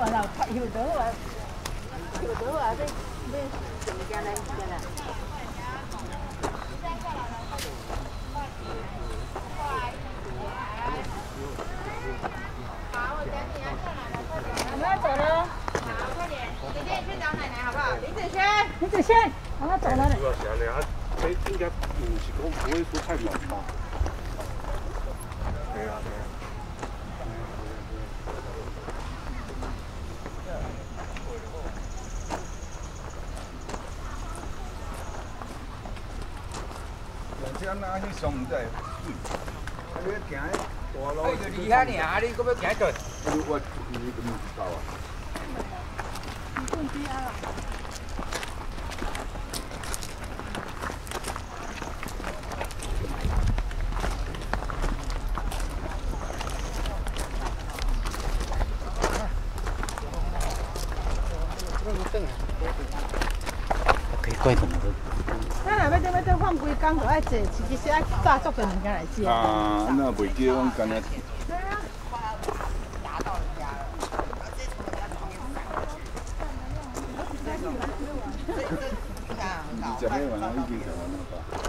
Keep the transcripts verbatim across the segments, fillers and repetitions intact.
啊，那拍有得啊，有得啊，这这怎么讲呢？这个。好，我等你啊，下来了，快点。我们要走了。好，快点，姐姐去找奶奶好不好？林子轩，林子轩，我们走了。主要是安尼啊，这应该不是讲不会说太忙吧？对啊，对啊。 这哪去上唔知？啊，你行大路， 就离遐尔，你搁要行倒？ 我我你怎么知道啊？ 你更低啊了。 可以怪什么的？ 咱若要在要在放规工，就爱坐，其实爱炸足个物件来食。 啊，那袂叫我干那。 对啊。 你食咩玩意？已经食完了吧？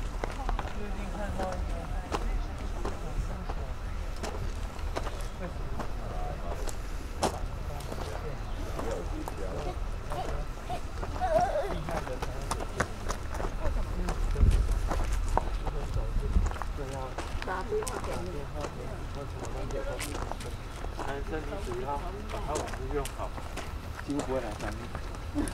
男生你只要把它网子用好，几乎不会来伤你。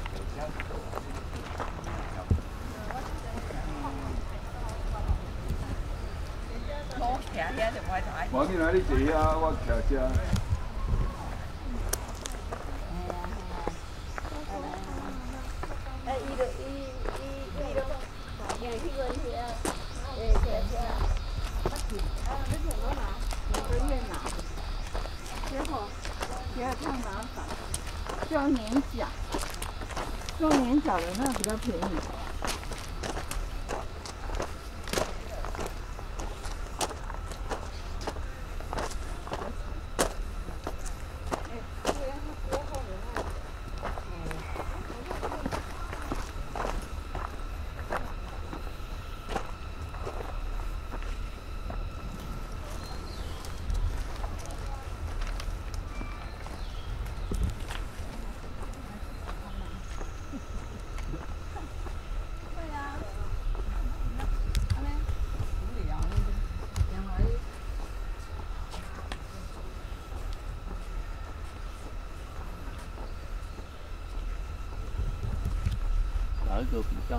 我去哪里坐啊？我徛遮。 哎，伊就伊伊伊拢，行去个遐，诶，徛遮。啊，你听我拿，我随便拿。结果觉得太麻烦，就要粘脚，用粘脚的那个比较便宜。 哪一个比较？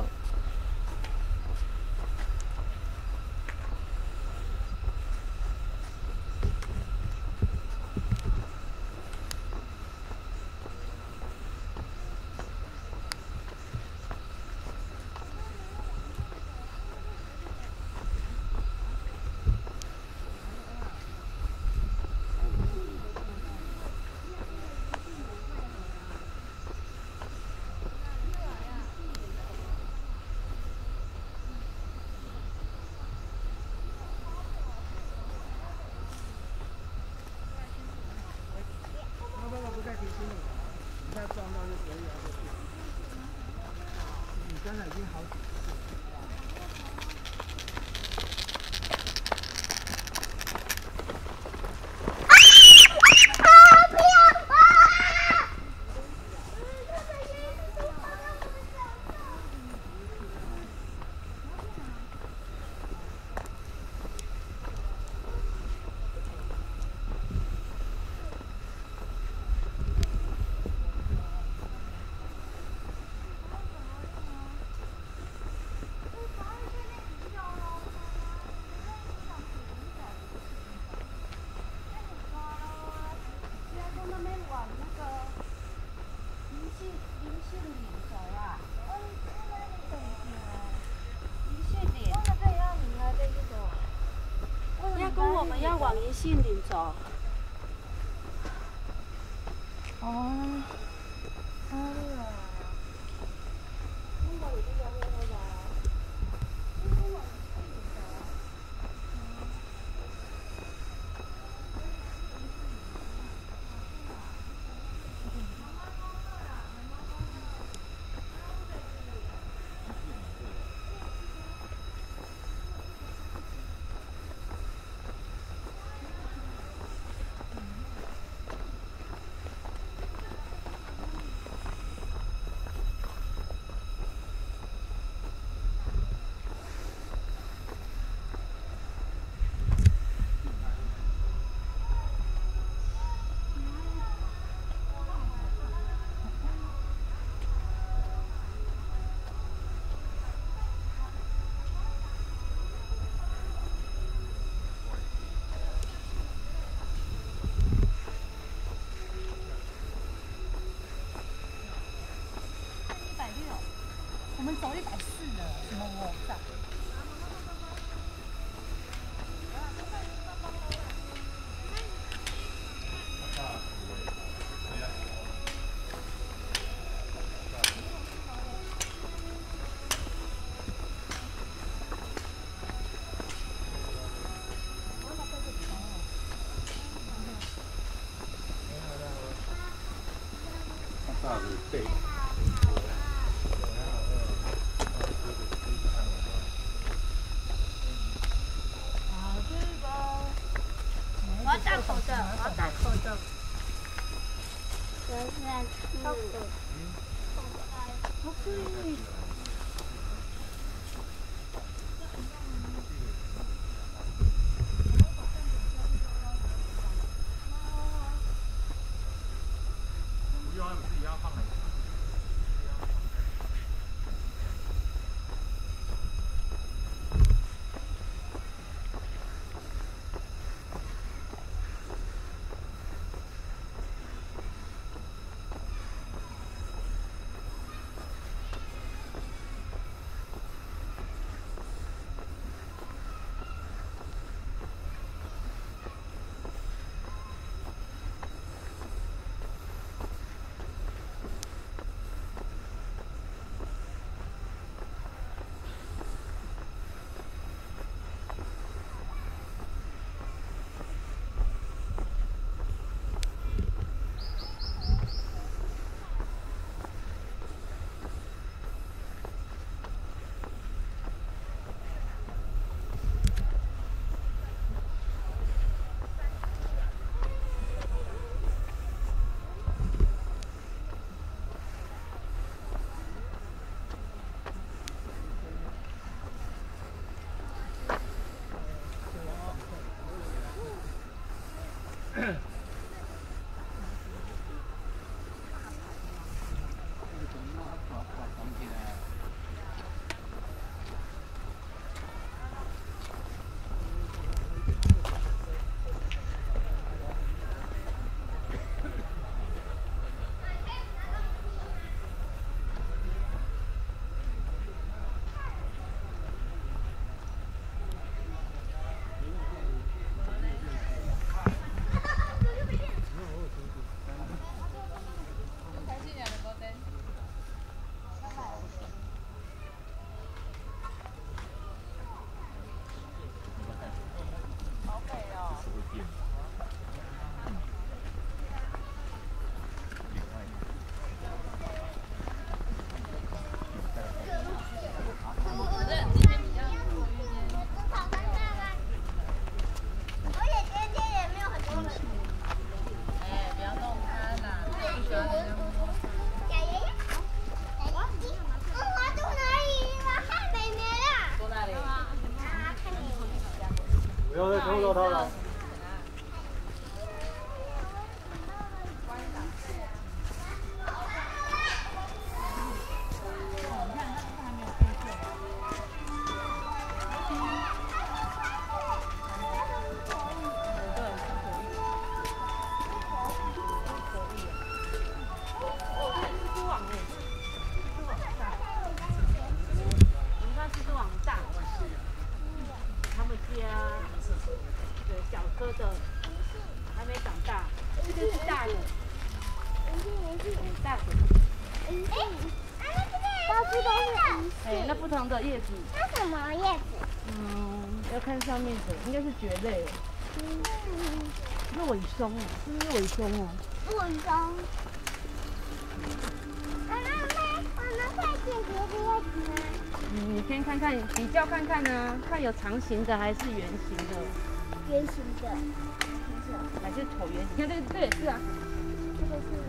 要往银杏岭走。 哦，哎呀。 我们走一百四了，什么我上？ 大的背。 我要戴口罩，我要戴口罩。 我现在吃。好可以。 不要再偷到它了。 哥的还没长大，这个是大的，大的。 哎，啊，那这个到处都是。 哎，那不同的叶子。 那什么叶子？ 嗯，要看上面的，应该是蕨类。嗯。若羽松啊，这是若羽松哦。 若羽松。妈妈，我们快捡别的叶子吗？ 嗯，你先看看，比较看看呢，看有长形的还是圆形的。 圆形的， 还是椭圆形？你看这个，这也是啊。 这个是。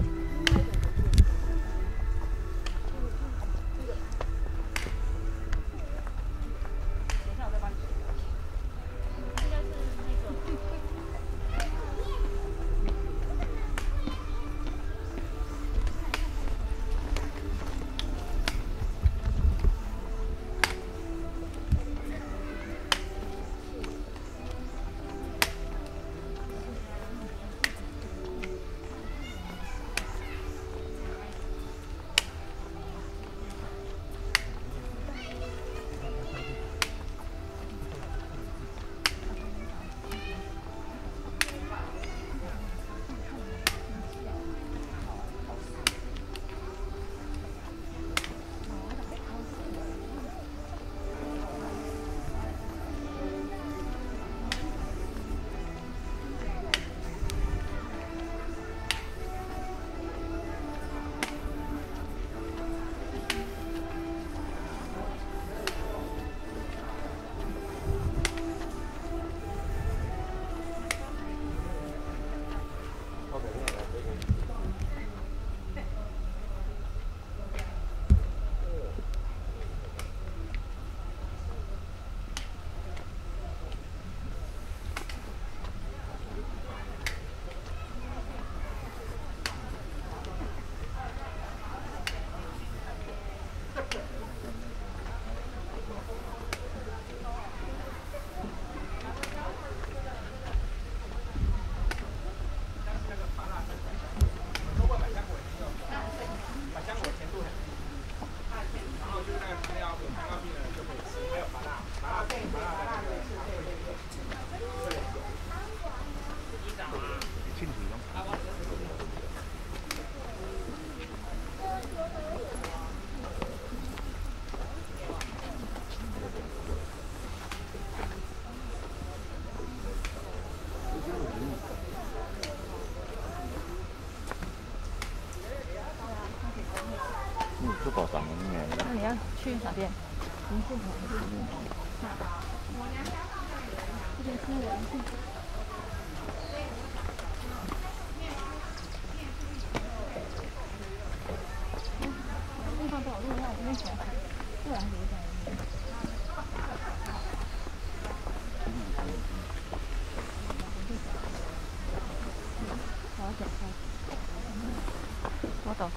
吃饱长了没？ 那你要去哪边？民宿旁边。这边是民宿。地方不好录，那我这边选，不然留在那边。我要点开。我懂。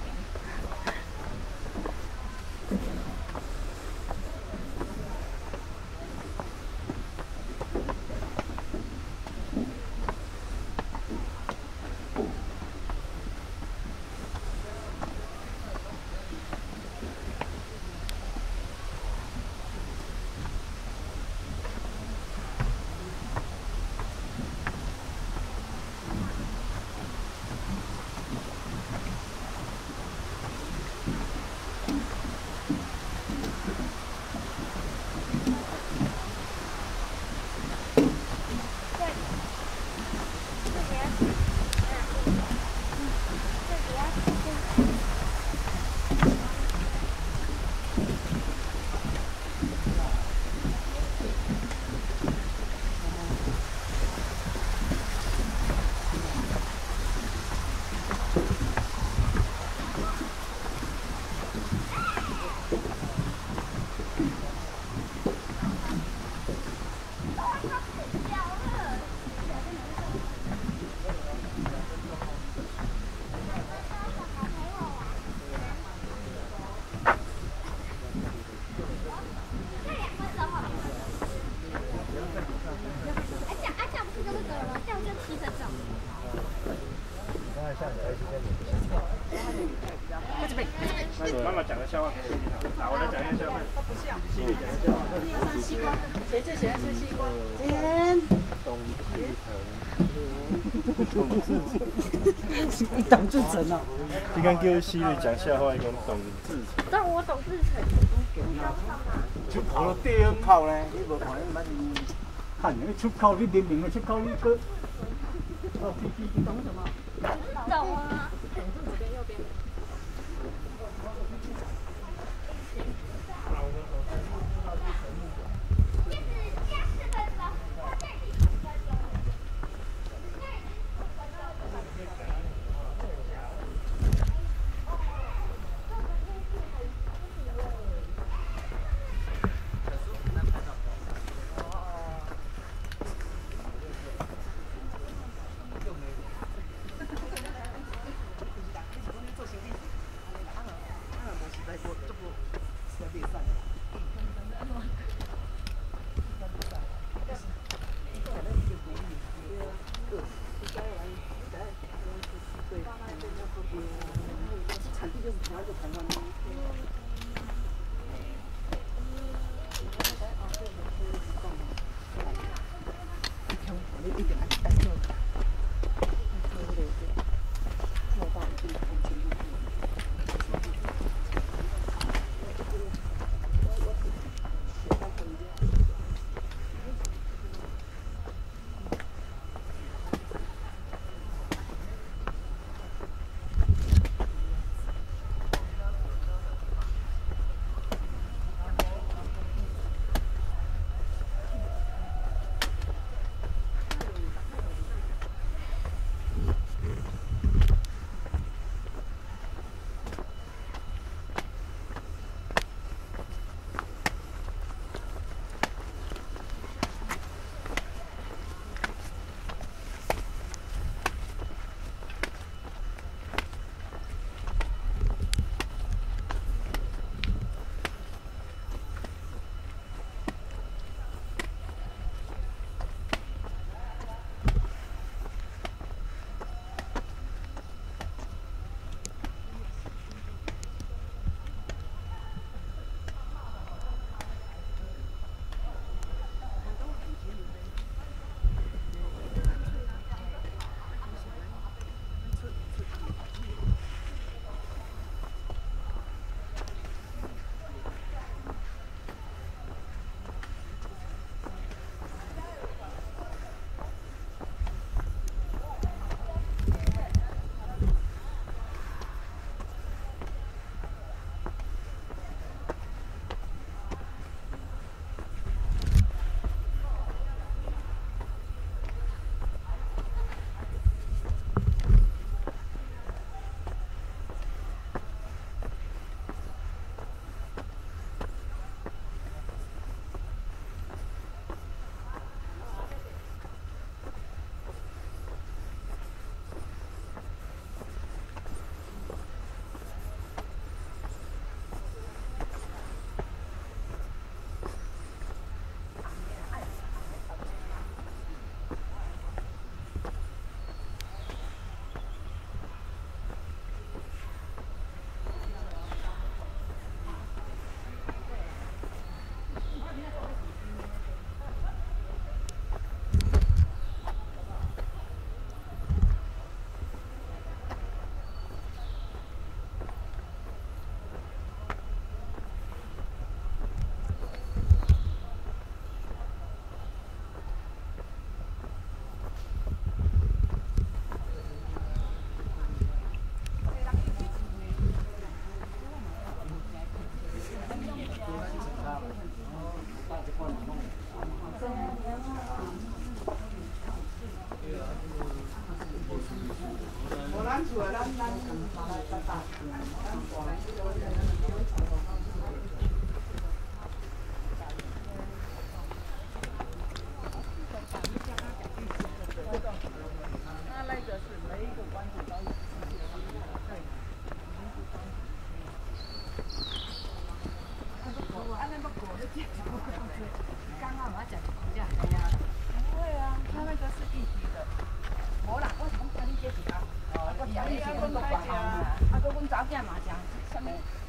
妈妈讲个笑话给你听，好，我来讲一个笑话。他不笑，心里讲个笑话。西瓜，谁最喜欢吃西瓜？ 天， 董志成。 你董志成哦。 你刚叫西里讲笑话，伊讲董志成。 但我董志成。 出口对出口咧，你无看伊捌看你出口，你明明的出口，你个。 懂什么？ 懂啊。 左边右边。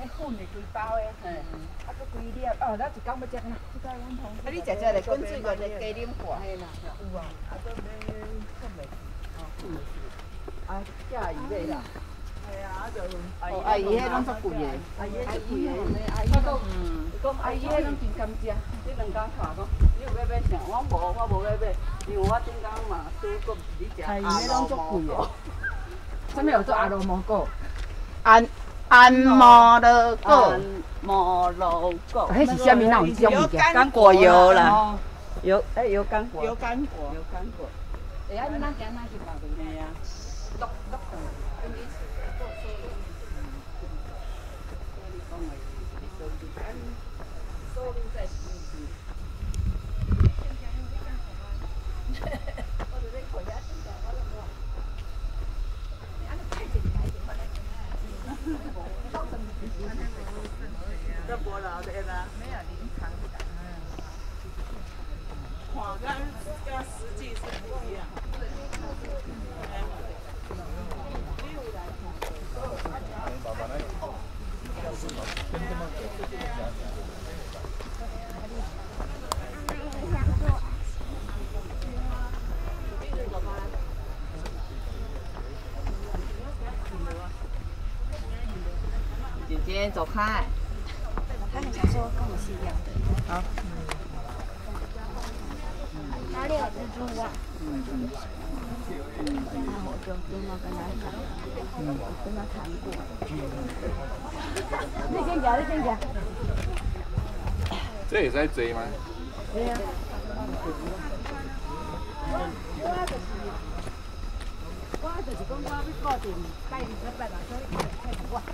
迄粉的规包的，嘿，啊，搁规粒，哦，咱一工要食哪？啊，你食食来滚水个，加啉寡。嘿啦，有啊，啊，搁买粉的，哦，粉的是，啊，加鱼尾啦。系啊，就哦，阿姨迄拢足贵的，阿姨足贵的，阿姨讲，讲阿姨迄拢真敢食，你两工看讲，你有要买啥？我无，我无要买，因为我顶工嘛，拄过你食阿罗蘑菇。啥物叫做阿罗蘑菇？安安摩罗果，安摩罗果，迄是啥物？哪有种物件？干果油啦，油诶油干果，油干果，油干果。会啊，你哪行哪去搞的？嘿啊，剁剁的，跟你做收入，你讲的收入，按收入在实际。我就是口牙真的，我都无。你按太紧太紧，我来。这无老的啦，没有临场感。看跟跟实际是不一样。姐姐走开。 他很想说跟我是一样的。 好。 哪里有蜘蛛啊？ 嗯嗯。那我就跟我跟他讲，嗯，我跟他谈过。你先讲，你先讲。 这也在追吗？ 对呀。我就是讲，我要固定拜二十八啦，所以开始我。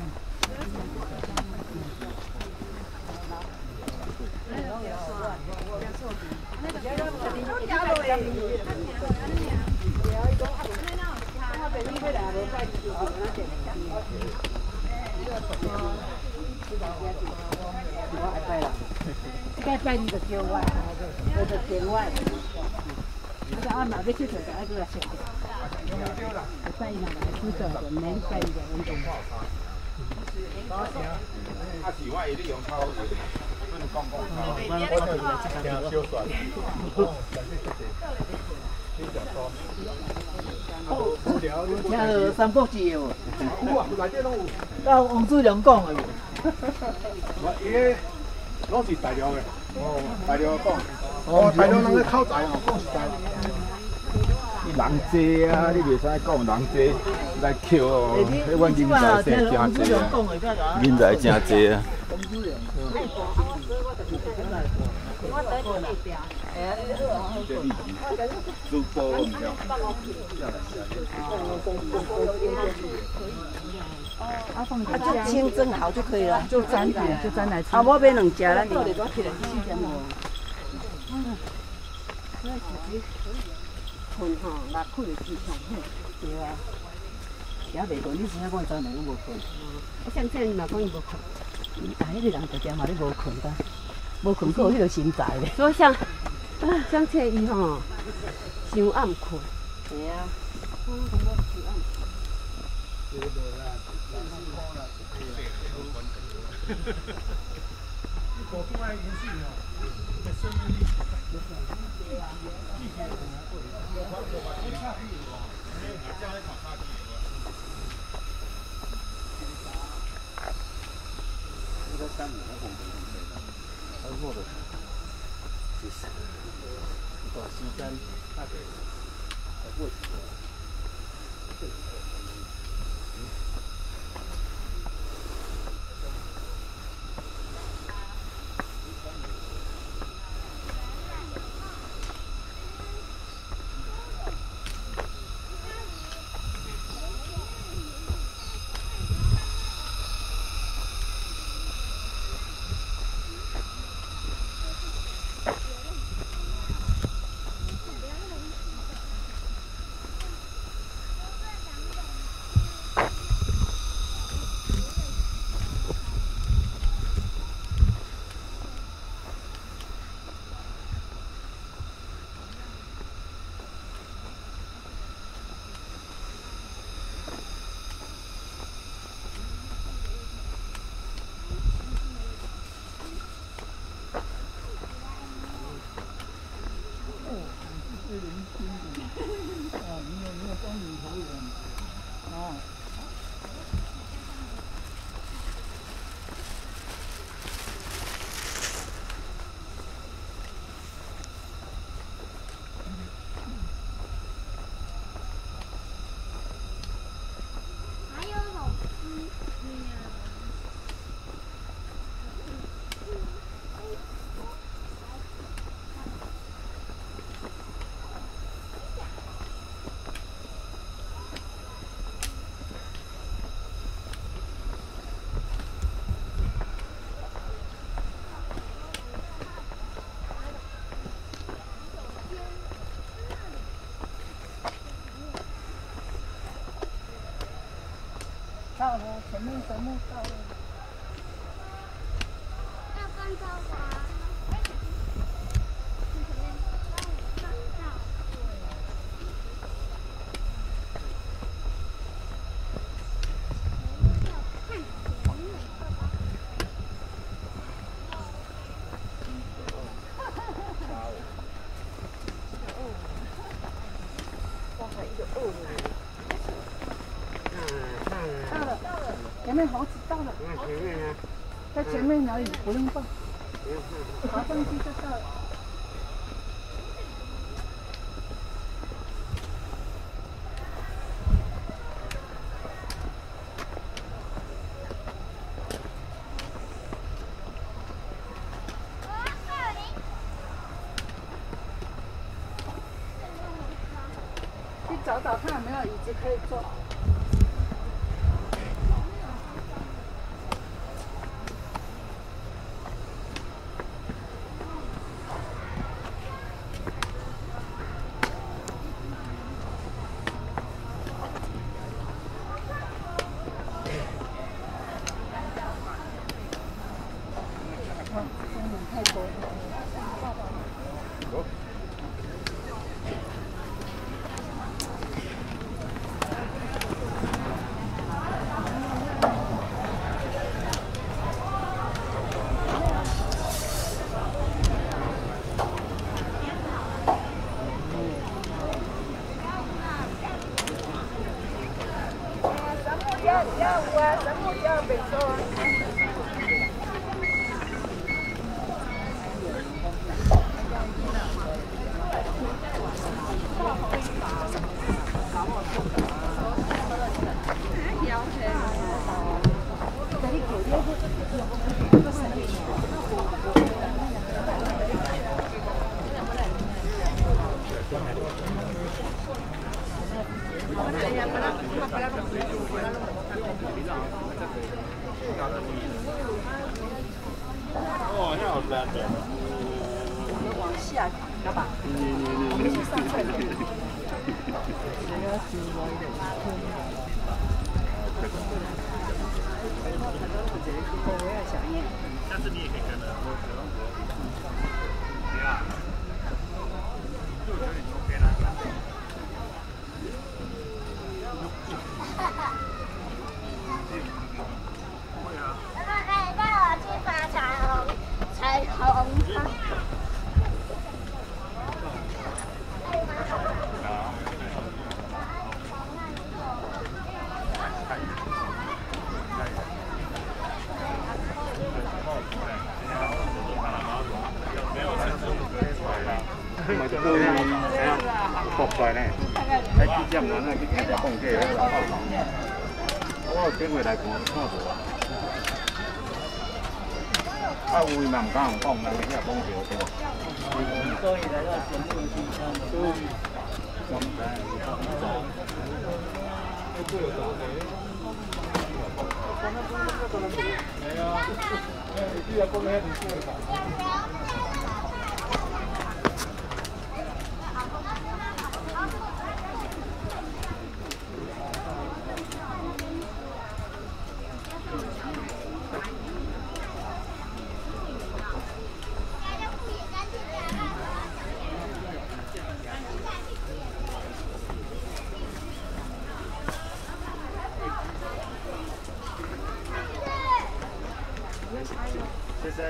该拜你就叫我，我就点我。我说俺嘛要去做，就爱过来吃。拜伊嘛来去做，就免拜伊个运动。 啊，是我一定用口语，不能讲讲口。我我就小算。 听三国志的无？ 有啊，内底拢有。 甲王祖良讲的无？ 我伊拢是大陆的，哦，大陆讲，哦，大陆人咧口才哦，讲实在。 你人济啊，你袂使讲人济来扣哦，迄阮人才生真济啊，人才真济啊。 我得你那边，哎， 主播唔了。 啊，就清蒸好就可以了，就沾点，就沾来吃。啊，我买两只啦，你。困吼，若困就起床，对啊。也袂困，你真正讲昨暝拢无困。我上次伊嘛讲伊无困，啊，迄个人就定嘛咧无困噶，无困过迄个心在咧。所以像啊，上次伊吼，伤暗困。对啊。 到了，前面全部到了。 要放招吧。 到了，前面猴子到了。前面呢？在前面哪里？不用放，爬上去就到了。去找找看有没有椅子可以坐。太多了。 哦，那好难的。 往下，好吧？我们去上厕所。 下次你也可以跟的。对啊。就我觉得你 OK 啦。会啊。 爸爸可以带我去爬彩虹，彩虹汤。 咪就都搏在呢，喺之前嗰啲嘅風機咧，嗰個機會嚟講錯咗啊！啊，會咪唔敢唔幫嘅，因為幫住我哋。 所以来到全部地方都怎么办？ 係啊，誒，啲嘢幫你一定先去查。 先生。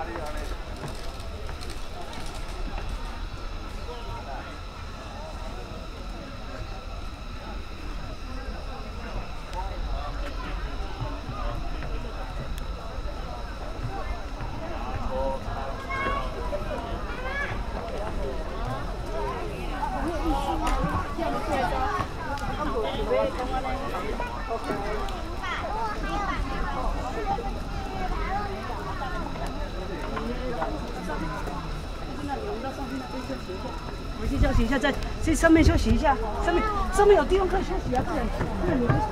我们先休息一下，在这上面休息一下，上面上面有地方可以休息啊，不然不然你们。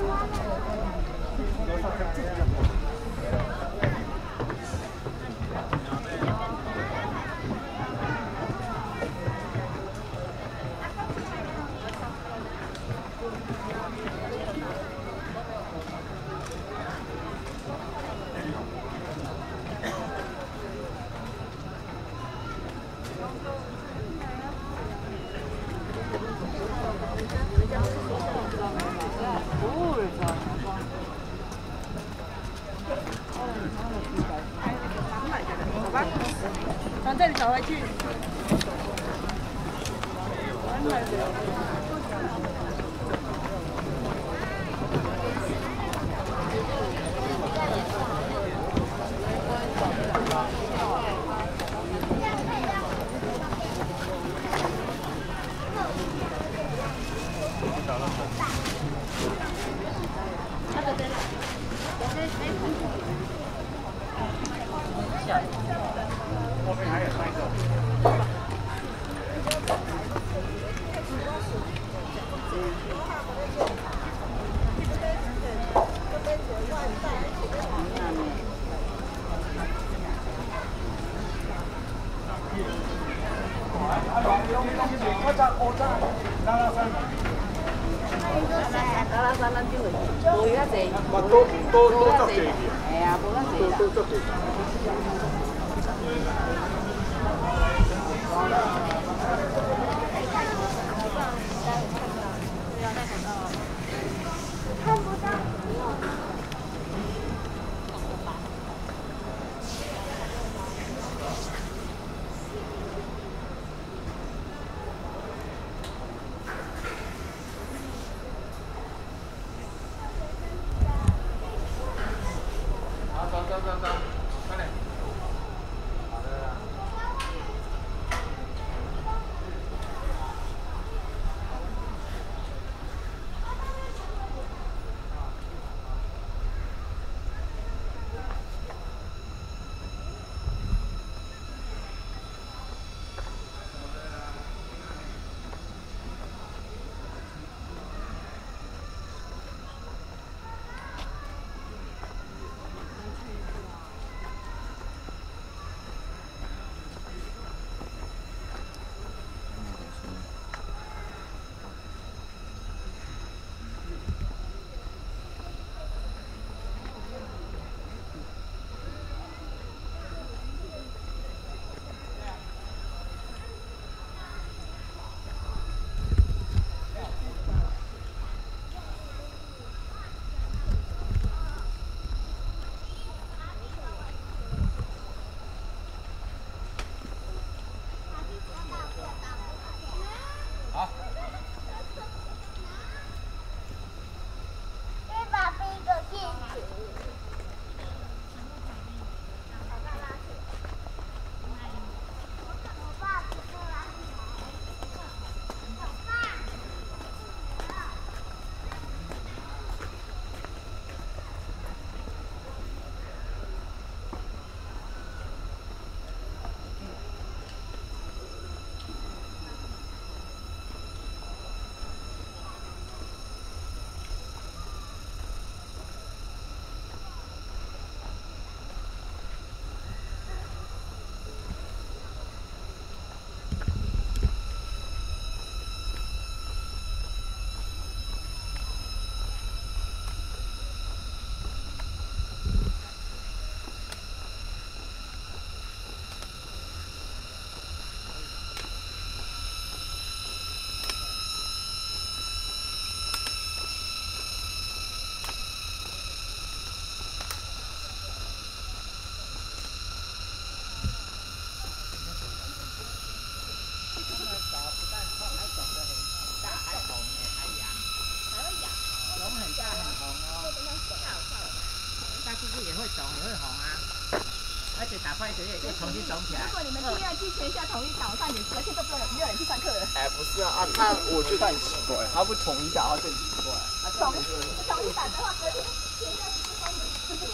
从这里走回去。 后面还有三个。 无遐济， 嘛都都都足济， 系啊，无遐济啦。 都足济。 看不到。 走走走走，快点。 快学业又重新走起来。 如果你们第二季全校统一导上，你隔天都不用没有人去上课了。 哎，不是啊，啊，他我觉得很奇怪，他不统一打，他更奇怪。 统统一打的话，隔天全校是不关门。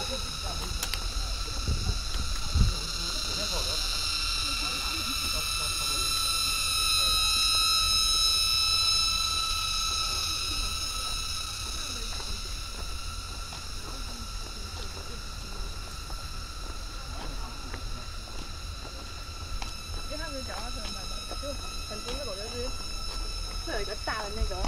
因为他们的脚踏车很慢慢的，就很多那种就是会有一个大的那个。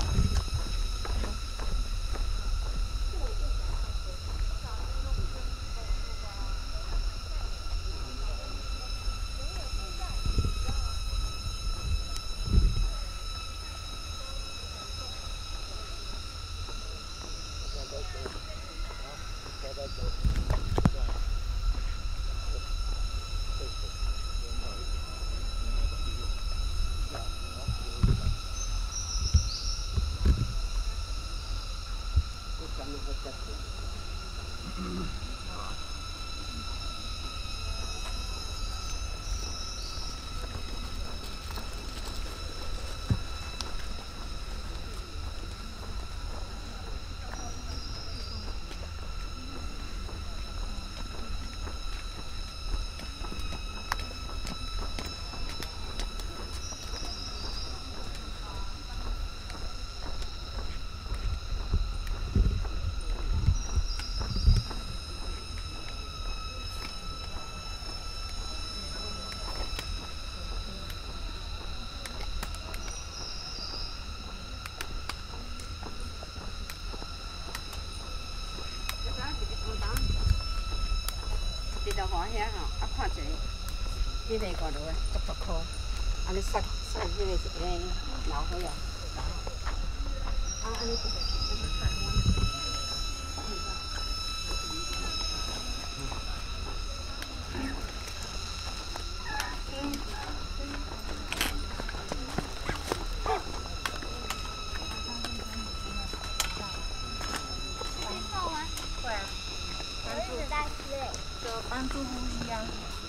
就往遐吼，啊看一个，迄个外头诶，足大颗，安尼塞塞迄个一个老火啊，啊安尼。 帮助呼吸啊。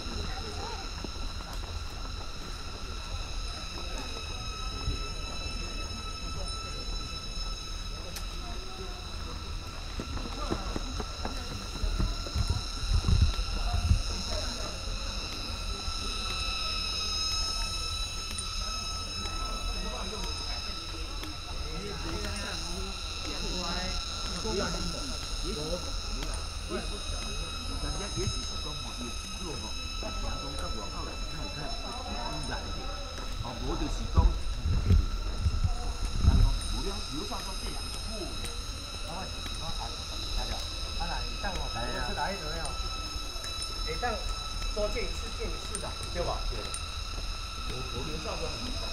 多见一次，见一次的，对吧？对。我我留照都很好。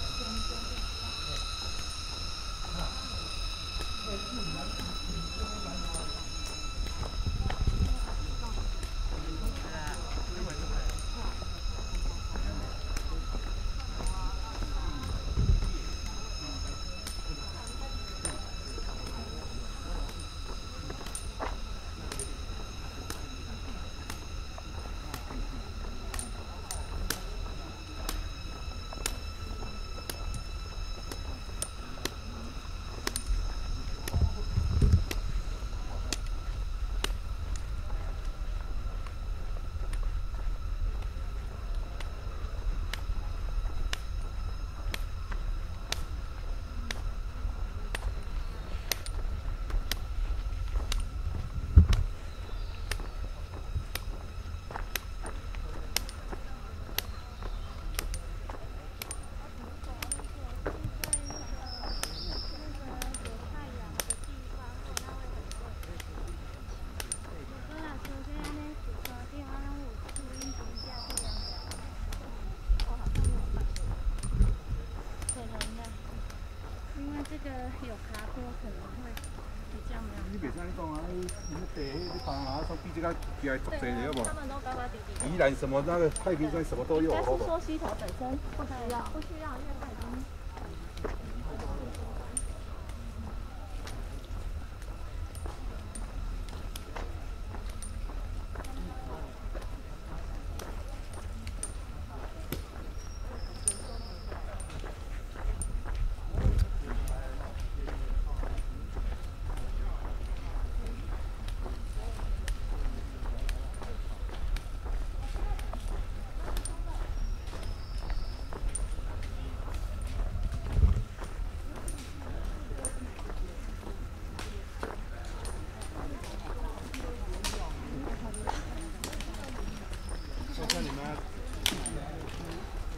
你袂使讲啊，你那地迄帮啊，说比这个比还足济的，好不？ 他们都高高低低。 宜兰什么那个太平山什么都有， 应该好不？ 是说溪头本身不需要，不需要，因为它已经。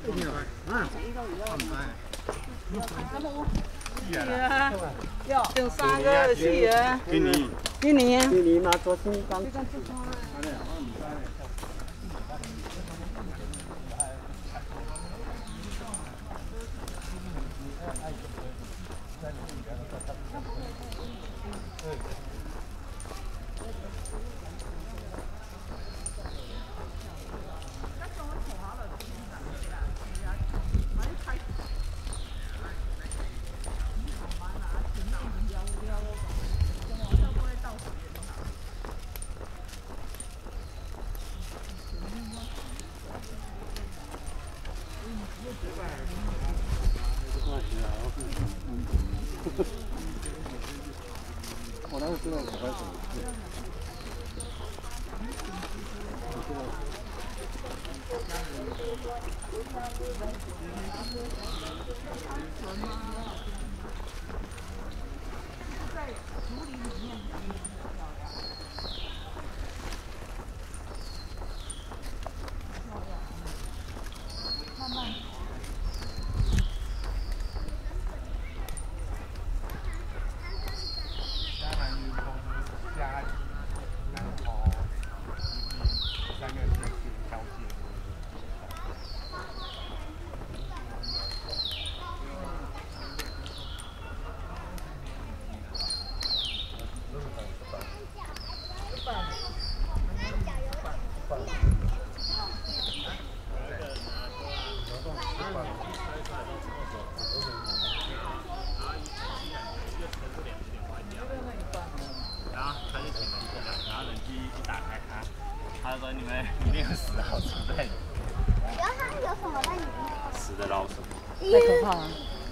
哟，剩三个四个。 今年， 今年啊。 今年嘛，昨天刚。 我哪有知道我该怎么做？ 他说你们一定有死老鼠在里面。 然后它有什么在里面？ 死的老鼠。 太可怕了。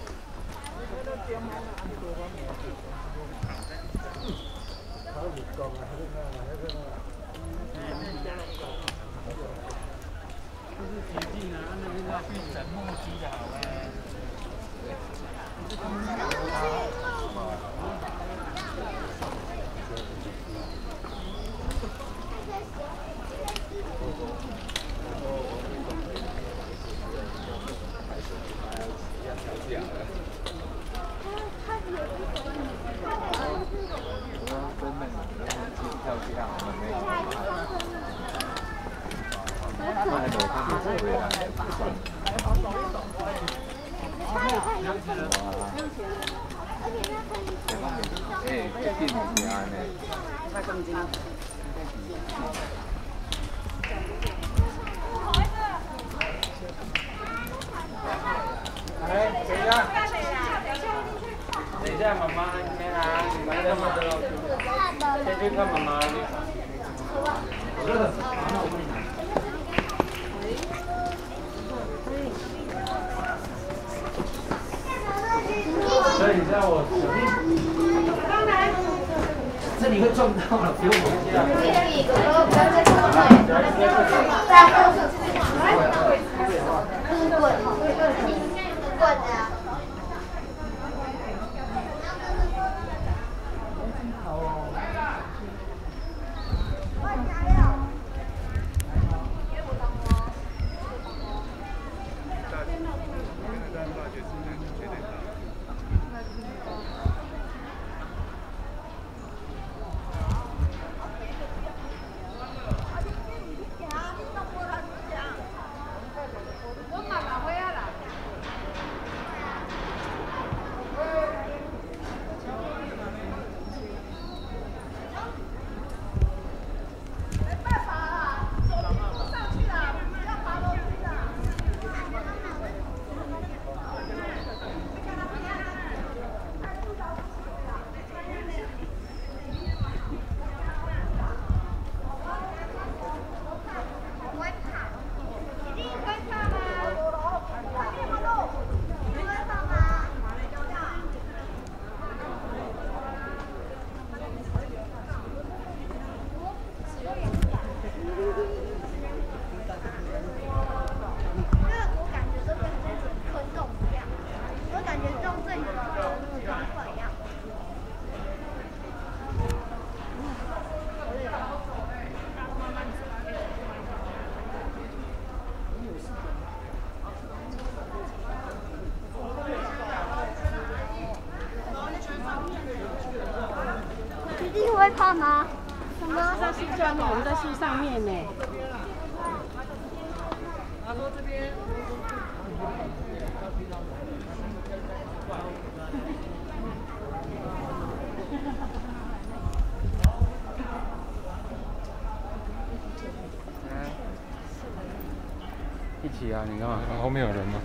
就是铁镜啊，那个要变成木屐的好嘞。 哎，等一下，等一下，妈妈先拿，你们干嘛的？先去看妈妈。所以你知道我这里会撞到了，不用回家。 滚啊！ 会怕吗？什么？ 在树下面，我们在树上面呢。 阿哥这边。一起啊！你干嘛？后面有人吗？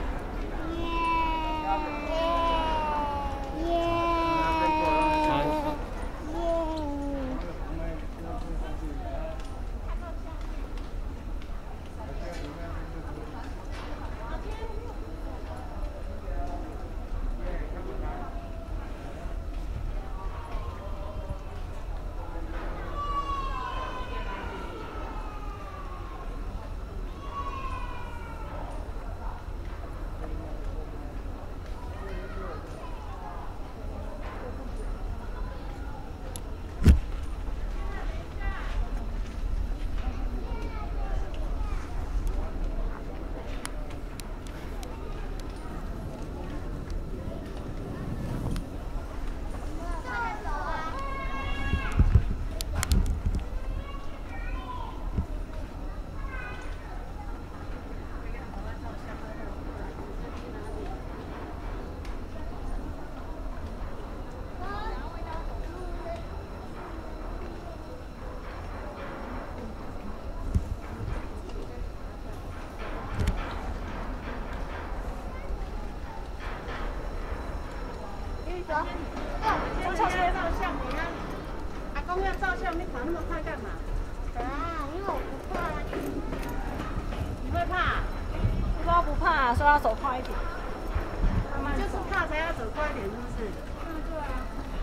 照相照相，你看，阿公要照相，你跑那么快干嘛？ 啊，因为我不怕。 你会怕？ 说不怕，说要走快一点。 就是怕才要走快一点，是不是？ 嗯，对啊。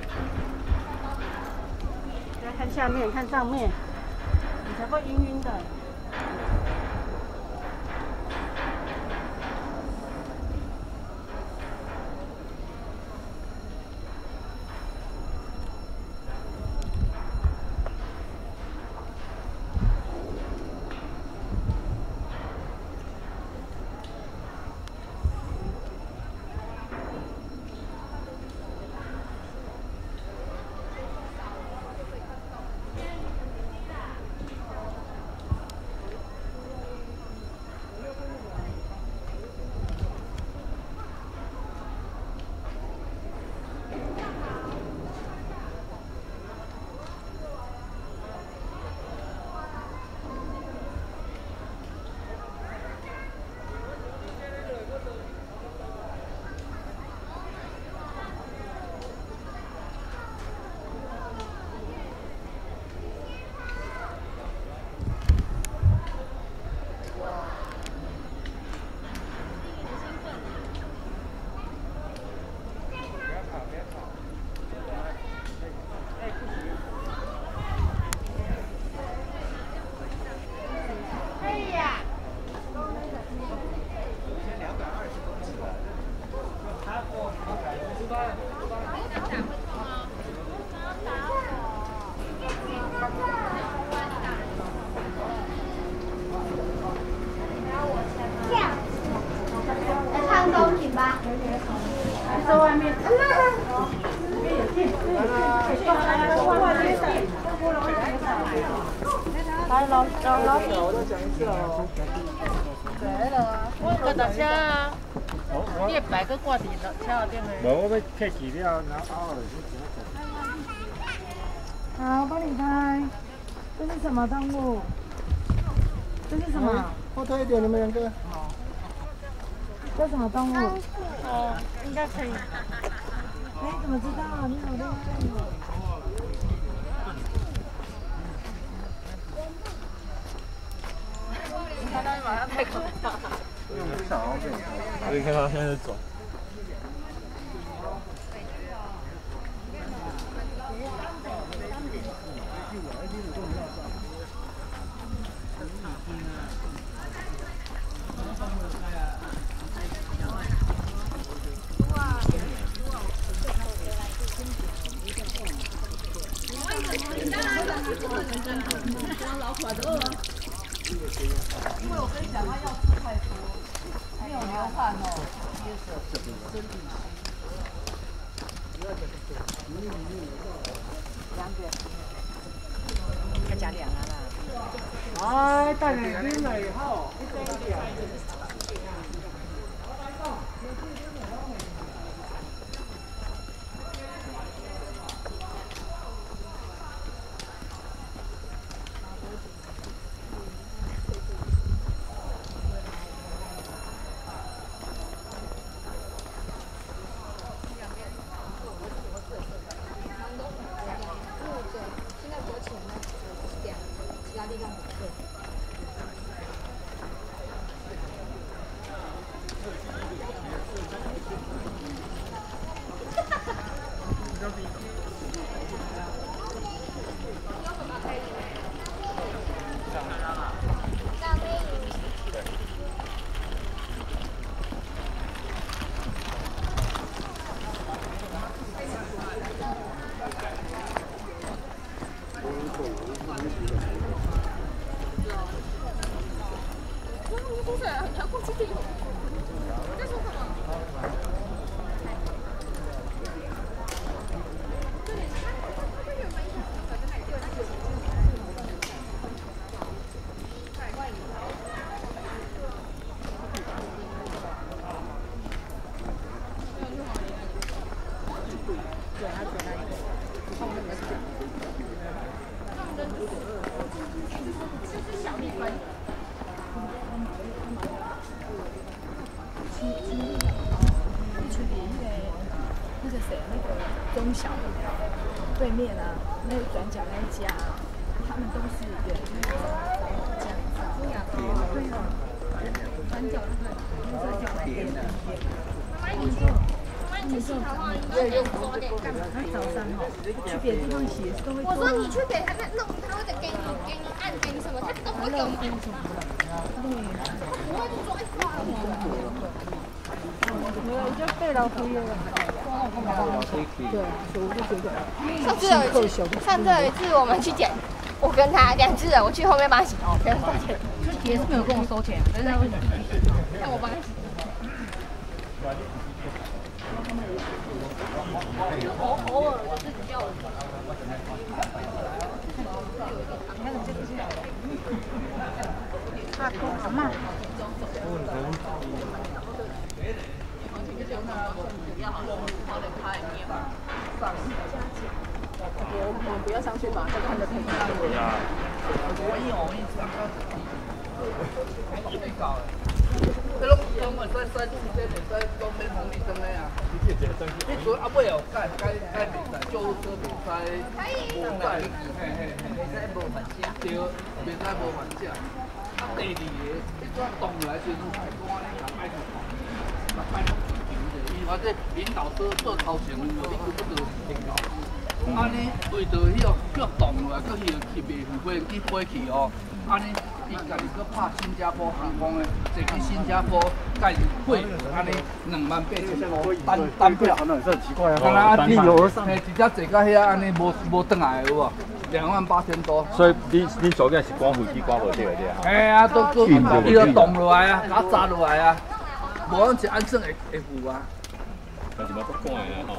来看下面，看上面，你才会晕晕的。在外面。来，老老老弟，我再讲一次哦。来了，我个大车啊，你摆个挂伫车后顶的。 无，我要客气了，然后好，帮你拍。这是什么动物？这是什么？ 后退一点，你们两个。 好。这什么动物？哦，应该可以。哎，你怎么知道？你好厉害哦！你看到马上太可怕了。 所以看他现在在走。 因为我跟你讲，他要吃太多，没有流汗哦。身体虚。 两个，再加两啊啦。 哎，等下恁来好，你等一下。 中小对面啊，那个转角那一家啊，他们都是有这样子。对哦，转角那个，转角那边的。你说，你说，他早上哦，去别的地方洗都会。 我说你去给他那弄，他会给你给你按给你什么，他都不会给我们。 对。他不会做一块哦。没有，就被老朋友了。 对，所以我就觉得， 上次有一次，上次有一次我们去捡，我跟他两只人，我去后面帮他洗哦，不用收钱。 也是没有跟我收钱，但是他会看我帮他洗。偶偶尔我自己叫我。 他多好嘛？ 我们不要上去吧，再看着可以看到。 我有，我一张最高的。这拢专门在山区这边在东边红绿灯的呀。你说啊，尾哦，该该该袂使，救护车袂使，无使，嘿嘿嘿，袂使无反正。对，袂使无反正。啊，第二个，你说动来时阵，爱讲安尼，人爱去动，人爱去停者，伊或者领导车做头前，你不得停到。 安尼为着迄个脚动落来，搁迄个去袂赴飞机飞去哦。安尼伊家己搁拍新加坡航空的，坐去新加坡，家己飞，安尼两万八千五单单票。 那也是很奇怪啊。 当然啊，逆流而上，嘿，直接坐到遐安尼无无转来有无？两万八千多。 所以你你昨天是赶飞机赶无对个对啊？ 哎呀，都搁伊个动落来啊，甲砸落来啊，无咱是安算会会付啊。 但是嘛不讲的吼。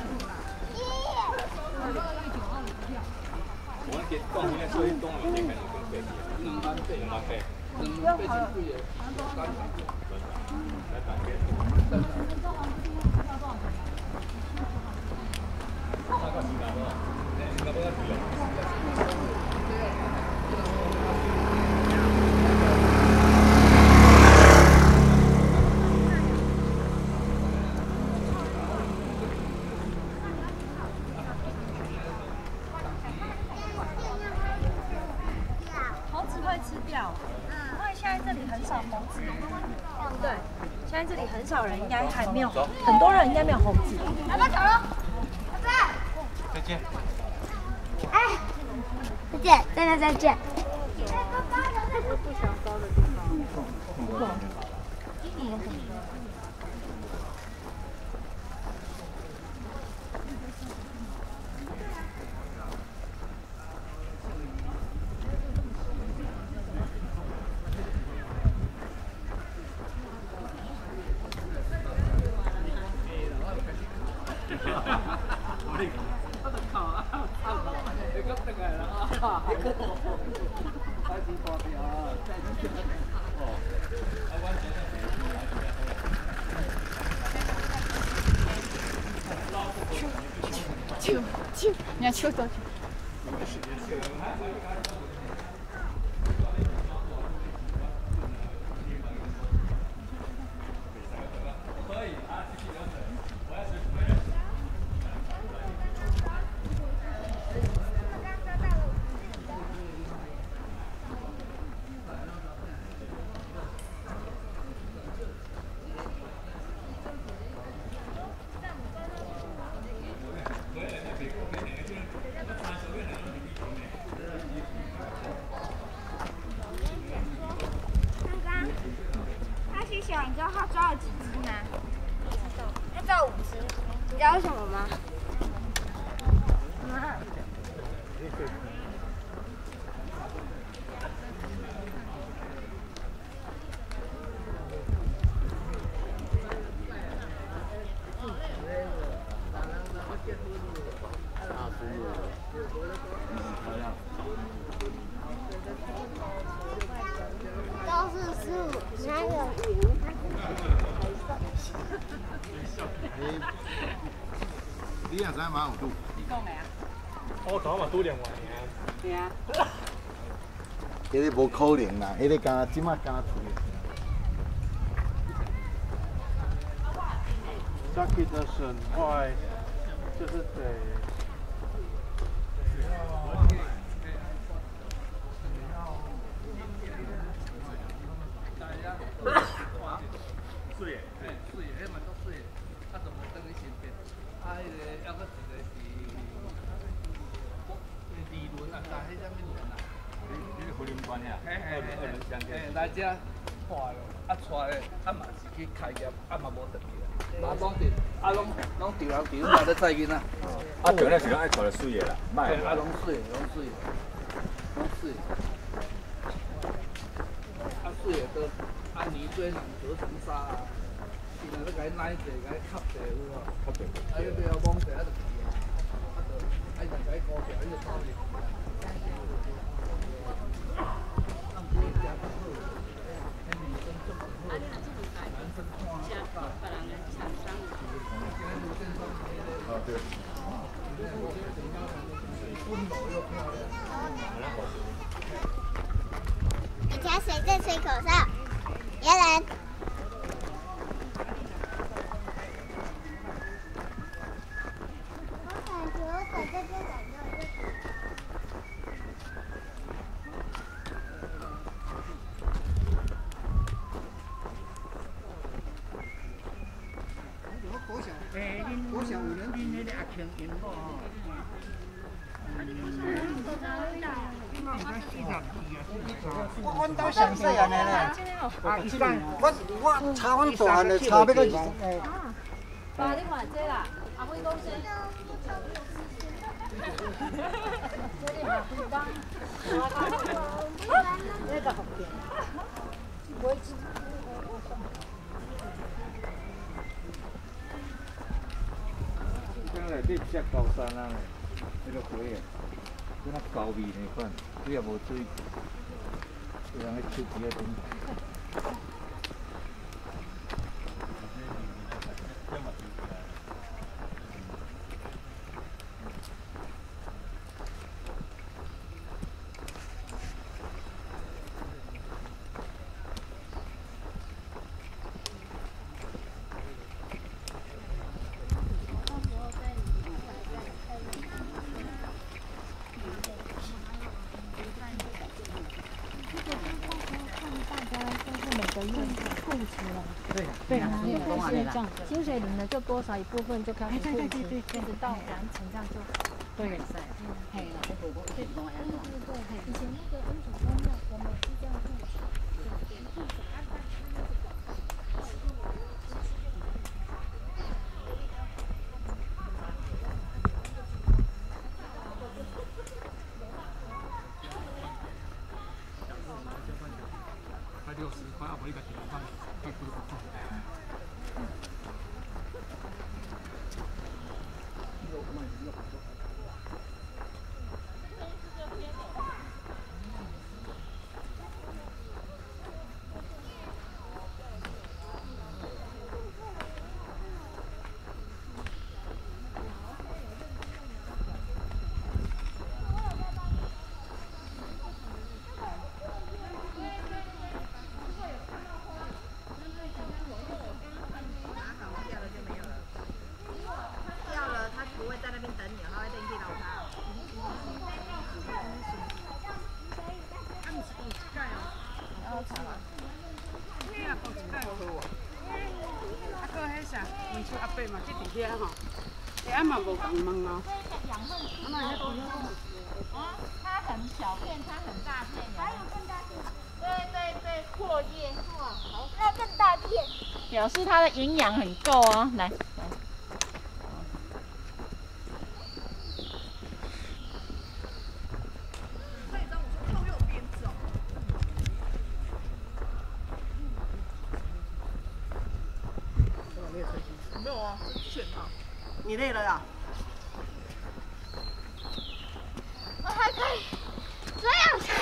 我给讲起来，所以讲有这个两万八，两万八，两万八千几个， 猴子会吃掉，因为现在这里很少猴子。对，现在这里很少人，应该还没有，很多人应该没有猴子。 来吧，走了，再见。 再见。 哎，再见，真的再见。 不想高的地方。 我靠！ 大，还可多，还是大条啊！哦， 手手，你手多久？ 你知道他抓了几只吗？不知道，要抓五只。你知道为什么吗？妈。都是树，哪有云？ 你也知马有拄？ 你讲的啊？ 我头嘛拄两万尔。 对啊。 迄个无可能啦，迄个敢即马敢出。 Saki 的损坏就是得。 水诶，嘿，水诶，迄嘛足水诶，啊，就无等于新片。啊，迄个还佫一个是理论啊，但迄啥物论啊？ 你是福林关呀？ 嘿嘿嘿， 二轮相嘿，来遮看咯，啊，出诶，啊嘛是去开业，啊嘛无得去啊，嘛拢是，啊拢拢丢人丢嘛咧载囡仔。 啊，对咧是讲爱带着水诶啦， 嘿，啊拢水，拢水，拢水。啊水诶都。啊，泥堆人做成沙啊，现在都甲伊奶者，甲伊吸者有无？吸者。啊，迄边要往者啊，就去啊，啊就，啊就甲伊高调，伊就走去。 啊对。 你家谁在吹口哨？别人。我感觉我在这边感觉我想，诶，我想有人恁迄个阿庆赢过吼。 我阮兜上细汉的咧，啊，伊讲我我差阮大汉的差要个二十诶。 爸，你看这啦，阿妹讲这。那个好点。我知。 刚来对只高山啊，迄个花啊，嗰那高味呢款，水也无水，有人去抽几个钟。 对啊，就开始这样，薪水领了就多少一部分就开始退职，一直到完成这样就对了。嘿，对对对，以前那个恩主公庙，我们是这样退职，退职按照他那个。 快六十块，啊，无你家己放，快几不放。 好啊。啊，搁迄啥，问出阿伯嘛，去伫遐吼。哎，阿嘛无共问哦。 养分阿妈，迄多啊，它很小片，它很大片，还有更大片。对对对，阔叶，哇，好，那更大片。 表示它的营养很够哦，来。 没有啊，选啊。你累了呀？ 我还可以这样子。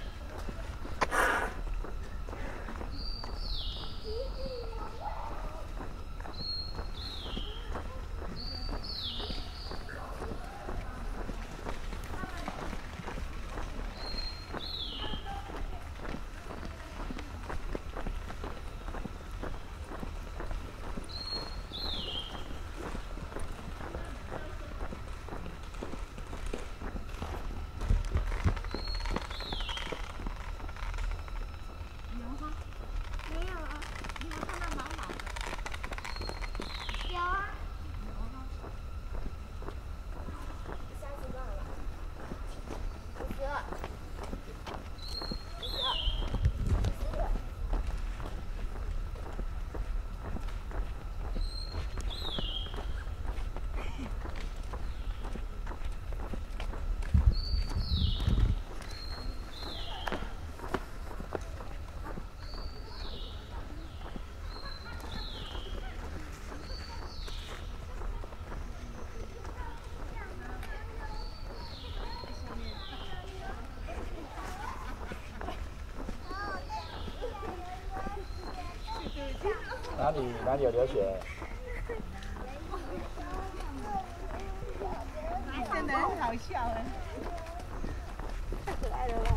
哪里哪里有流血？ 真的很好笑哎， 太可爱了吧！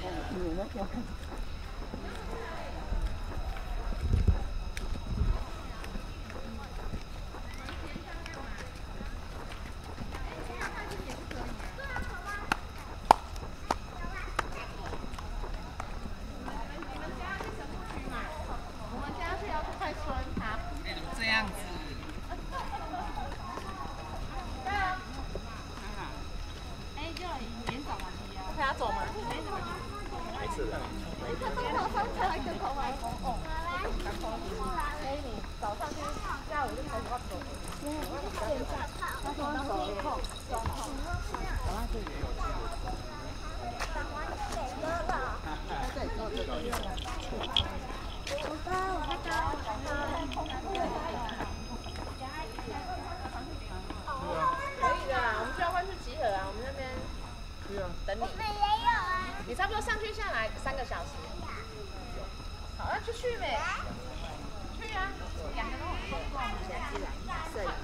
等你。你差不多上去下来三个小时。好，那就去呗。去啊，两个都很空旷，现在摄影。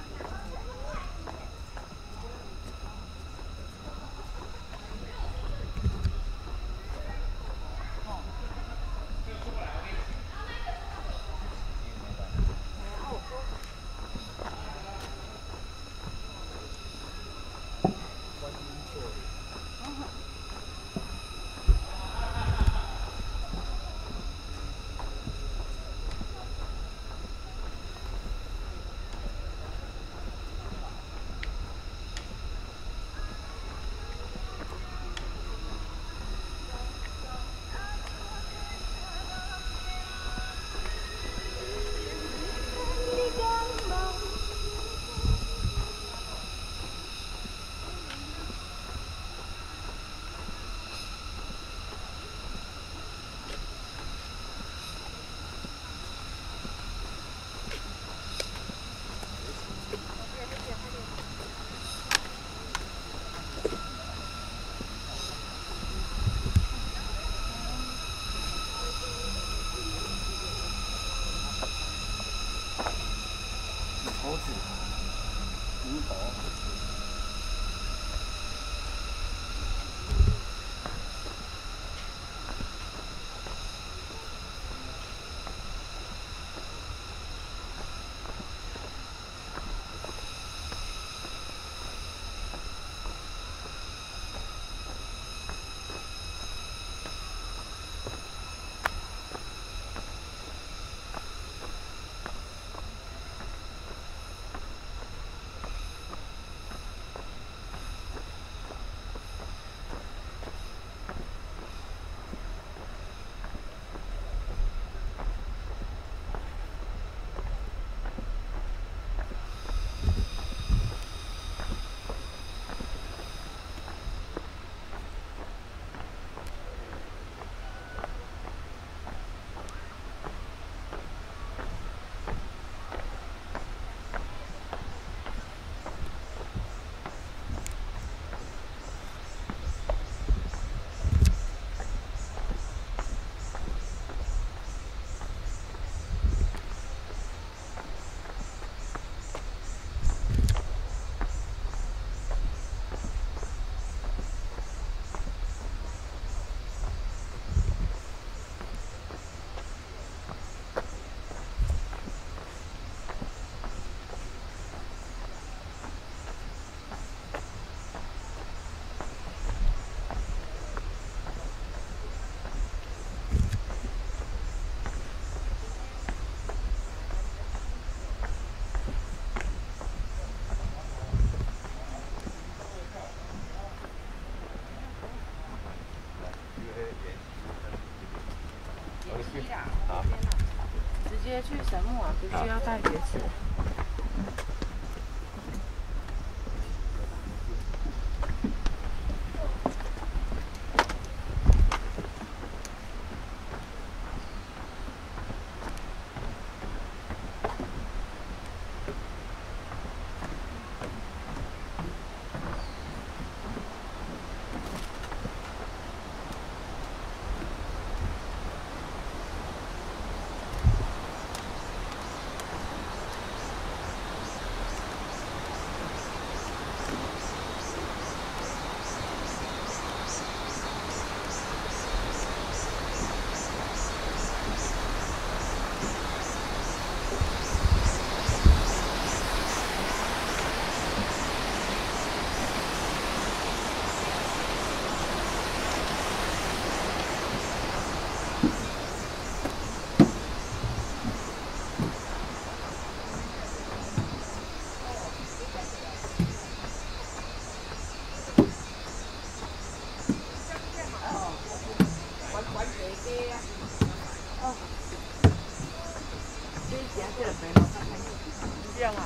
直接去神木啊，不需要带碟子。 这样啊。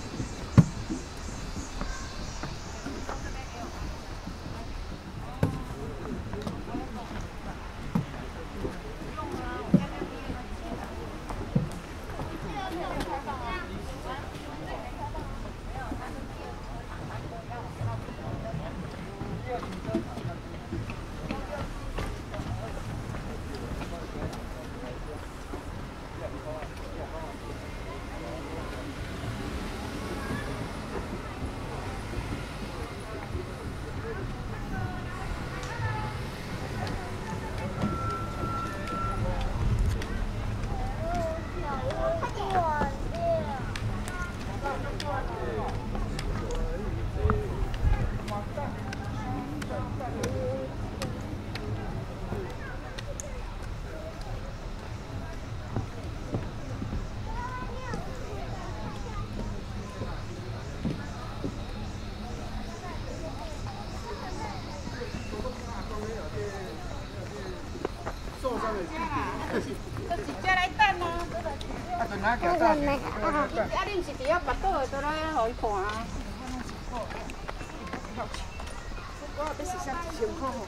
哪行到？啊， 你毋是伫遐巴肚的，倒来互伊看啊。我要是啥辛苦吼。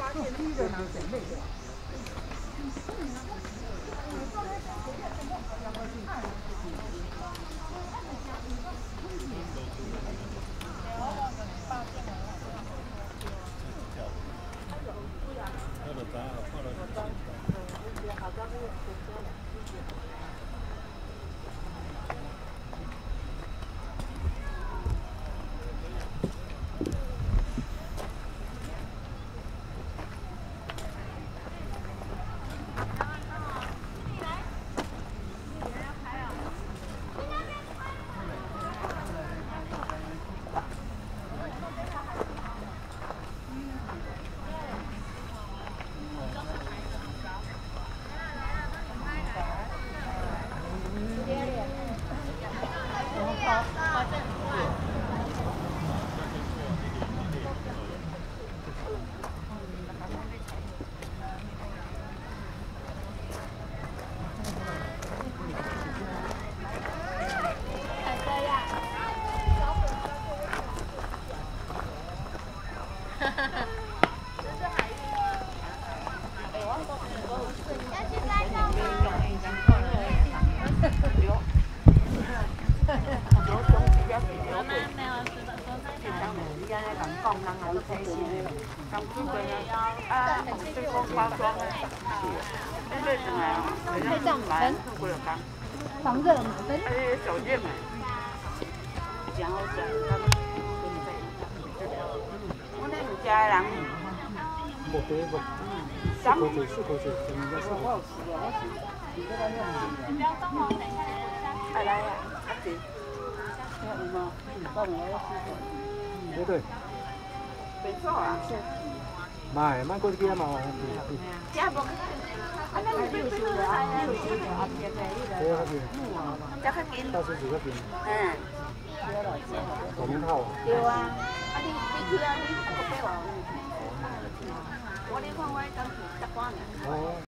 防热嘛，真。 哎，手热嘛。真好食，我那唔食的人。 无多无。四口水，四口水，真的四口水。 爱来啊，阿姐。有吗？帮我要四口。 对对。 没错啊。 买，买过去啊嘛。 加无。啊，咱有收的，啊，咱有收的，后边的迄个。这较紧。这较紧。 到时就较紧。 嗯。 后面套。 对啊，啊你你去啊，你还佫买我？我你看我当时十八年。哦。